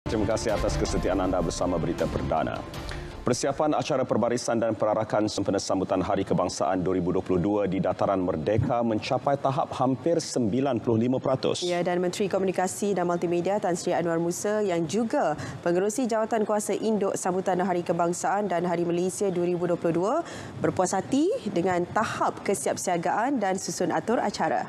Terima kasih atas kesetiaan anda bersama Berita Perdana. Persiapan acara perbarisan dan perarakan sempena sambutan Hari Kebangsaan 2022 di Dataran Merdeka mencapai tahap hampir 95%. Ya, dan Menteri Komunikasi dan Multimedia Tan Sri Anwar Musa yang juga pengerusi jawatan kuasa induk sambutan Hari Kebangsaan dan Hari Malaysia 2022 berpuas hati dengan tahap kesiapsiagaan dan susun atur acara.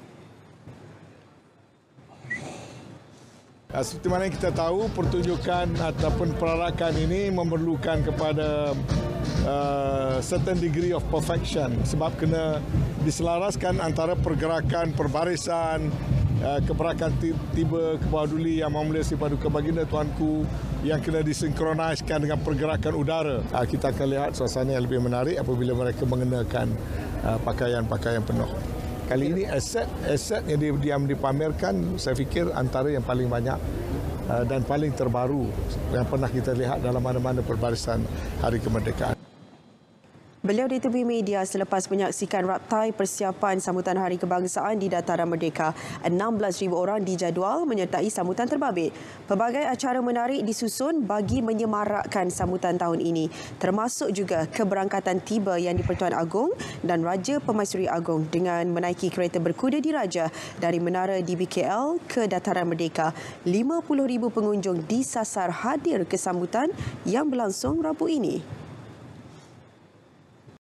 Seperti mana kita tahu, pertunjukan ataupun perarakan ini memerlukan kepada certain degree of perfection sebab kena diselaraskan antara pergerakan, perbarisan, keberakan tiba ke bawah duli yang Maha Malaysia Paduka Baginda Tuanku yang kena disinkroniskan dengan pergerakan udara. Kita akan lihat suasana yang lebih menarik apabila mereka mengenakan pakaian-pakaian penuh. Kali ini aset yang dipamerkan saya fikir antara yang paling banyak dan paling terbaru yang pernah kita lihat dalam mana-mana perbarisan Hari Kemerdekaan. Beliau ditemui media selepas menyaksikan raptai persiapan sambutan Hari Kebangsaan di Dataran Merdeka. 16,000 orang dijadual menyertai sambutan terbabit. Pelbagai acara menarik disusun bagi menyemarakkan sambutan tahun ini, termasuk juga keberangkatan tiba Yang di-Pertuan Agong dan Raja Pemaisuri Agong dengan menaiki kereta berkuda diraja dari Menara DBKL ke Dataran Merdeka. 50,000 pengunjung disasar hadir ke sambutan yang berlangsung Rabu ini.